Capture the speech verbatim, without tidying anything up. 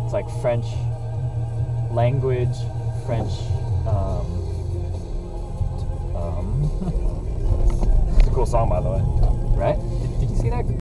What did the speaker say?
It's like French language, French. Um, um, It's a cool song, by the way. right? Did, did you see that?